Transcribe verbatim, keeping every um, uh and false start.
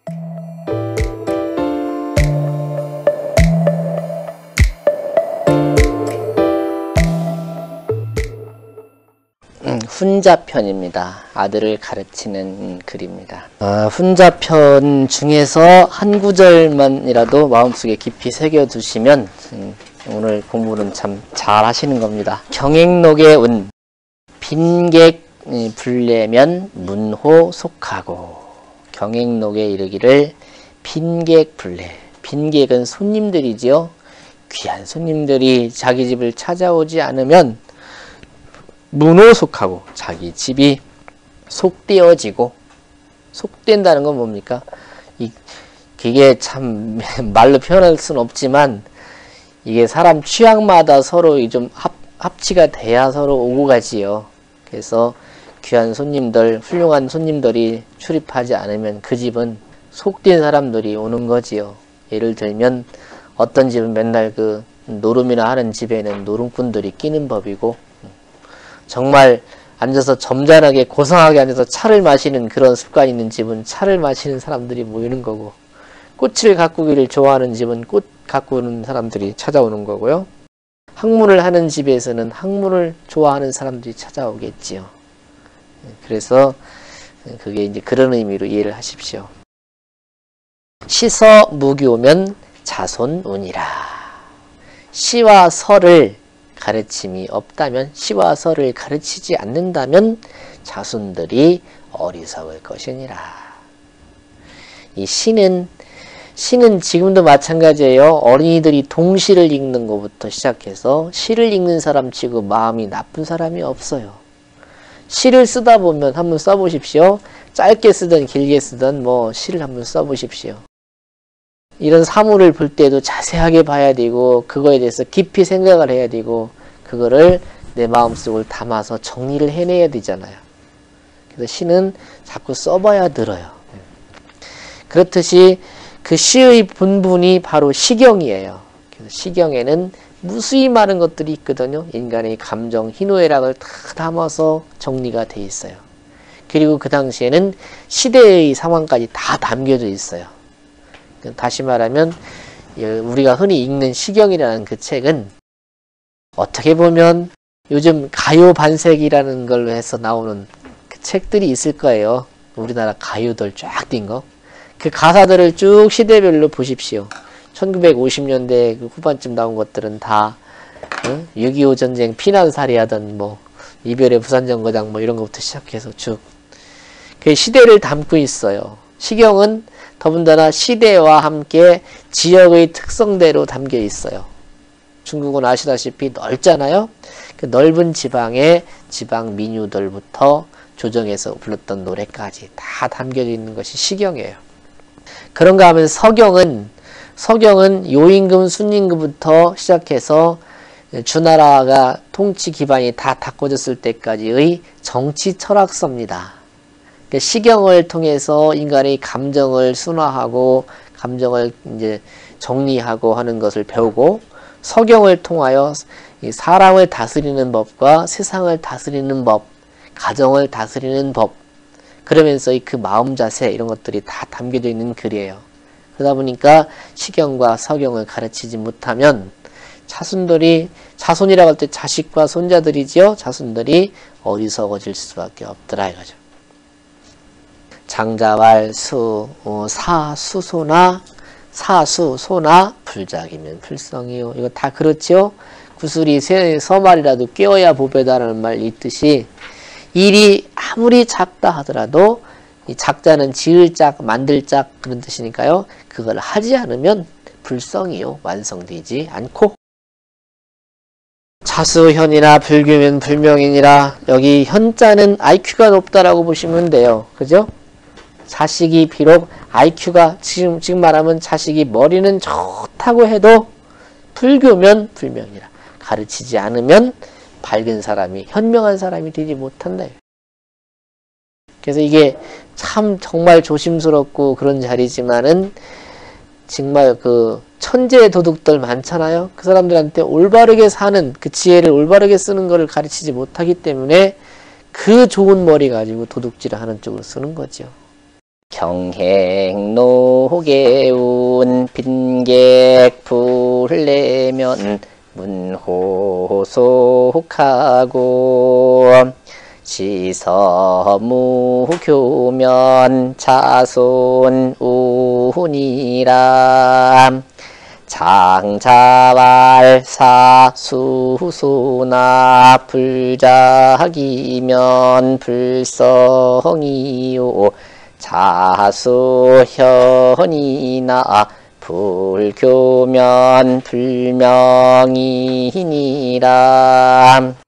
음, 훈자편입니다. 아들을 가르치는 글입니다. 아, 훈자편 중에서 한 구절만이라도 마음속에 깊이 새겨두시면 음, 오늘 공부는 참 잘 하시는 겁니다. 경행록의 운, 빈객 불례면 문호 속하고. 경행록에 이르기를 빈객 불례. 빈객은 손님들이지요. 귀한 손님들이 자기 집을 찾아오지 않으면 문호 속하고, 자기 집이 속되어지고. 속된다는 건 뭡니까? 이, 그게 참 말로 표현할 수는 없지만 이게 사람 취향마다 서로 좀 합, 합치가 돼야 서로 오고 가지요. 그래서 귀한 손님들, 훌륭한 손님들이 출입하지 않으면 그 집은 속된 사람들이 오는 거지요. 예를 들면 어떤 집은 맨날 그 노름이나 하는 집에는 노름꾼들이 끼는 법이고, 정말 앉아서 점잖하게 고상하게 앉아서 차를 마시는 그런 습관이 있는 집은 차를 마시는 사람들이 모이는 거고, 꽃을 가꾸기를 좋아하는 집은 꽃 가꾸는 사람들이 찾아오는 거고요. 학문을 하는 집에서는 학문을 좋아하는 사람들이 찾아오겠지요. 그래서 그게 이제 그런 의미로 이해를 하십시오. 시서 무교면 자손운이라. 시와 서를 가르침이 없다면, 시와 서를 가르치지 않는다면 자손들이 어리석을 것이니라. 이 시는 시는 지금도 마찬가지예요. 어린이들이 동시를 읽는 것부터 시작해서 시를 읽는 사람 치고 마음이 나쁜 사람이 없어요. 시를 쓰다 보면 한번 써보십시오. 짧게 쓰든 길게 쓰든 뭐 시를 한번 써보십시오. 이런 사물을 볼 때도 자세하게 봐야 되고, 그거에 대해서 깊이 생각을 해야 되고, 그거를 내 마음속을 담아서 정리를 해내야 되잖아요. 그래서 시는 자꾸 써봐야 늘어요. 그렇듯이 그 시의 본분이 바로 시경이에요. 그래서 시경에는 무수히 많은 것들이 있거든요. 인간의 감정, 희노애락을 다 담아서 정리가 돼 있어요. 그리고 그 당시에는 시대의 상황까지 다 담겨져 있어요. 다시 말하면 우리가 흔히 읽는 시경이라는 그 책은 어떻게 보면 요즘 가요 반색이라는 걸로 해서 나오는 그 책들이 있을 거예요. 우리나라 가요들 쫙 뛴 거. 그 가사들을 쭉 시대별로 보십시오. 천구백오십 년대 그 후반쯤 나온 것들은 다 어? 육이오 전쟁 피난살이하던 뭐 이별의 부산정거장 뭐 이런 것부터 시작해서 쭉 그 시대를 담고 있어요. 시경은 더군다나 시대와 함께 지역의 특성대로 담겨 있어요. 중국은 아시다시피 넓잖아요. 그 넓은 지방의 지방 민요들부터 조정해서 불렀던 노래까지 다 담겨져 있는 것이 시경이에요. 그런가 하면 서경은 서경은 요임금, 순임금부터 시작해서 주나라가 통치 기반이 다 닦아졌을 때까지의 정치 철학서입니다. 그러니까 시경을 통해서 인간의 감정을 순화하고 감정을 이제 정리하고 하는 것을 배우고, 서경을 통하여 사람을 다스리는 법과 세상을 다스리는 법, 가정을 다스리는 법, 그러면서 그 마음 자세 이런 것들이 다 담겨져 있는 글이에요. 그러다 보니까 시경과 서경을 가르치지 못하면 자손들이, 자손이라고 할 때 자식과 손자들이지요. 자손들이 어리석어질 수밖에 없더라 이거죠. 장자왈 수, 어, 사, 수소나 사수, 소나 불작이면 불성이요. 이거 다 그렇죠. 구슬이 세 서말이라도 깨어야 보배다라는 말 있듯이 일이 아무리 작다 하더라도 이 작자는 지을 짝, 만들 짝 그런 뜻이니까요. 그걸 하지 않으면 불성이요. 완성되지 않고. 자수현이나 불교면 불명이니라. 여기 현자는 아이큐가 높다라고 보시면 돼요. 그죠? 자식이 비록 아이큐가 지금, 지금 말하면 자식이 머리는 좋다고 해도 불교면 불명이라. 가르치지 않으면 밝은 사람이, 현명한 사람이 되지 못한다. 그래서 이게 참 정말 조심스럽고 그런 자리지만은 정말 그 천재 도둑들 많잖아요. 그 사람들한테 올바르게 사는 그 지혜를 올바르게 쓰는 것을 가르치지 못하기 때문에 그 좋은 머리 가지고 도둑질을 하는 쪽으로 쓰는 거죠. 병행노계운 빈객 불내면 문호속하고 시서무교면 자손 운이라 장자왈사 수소나 불작이면 불성이요 자수현이나 불교면 불명이니라.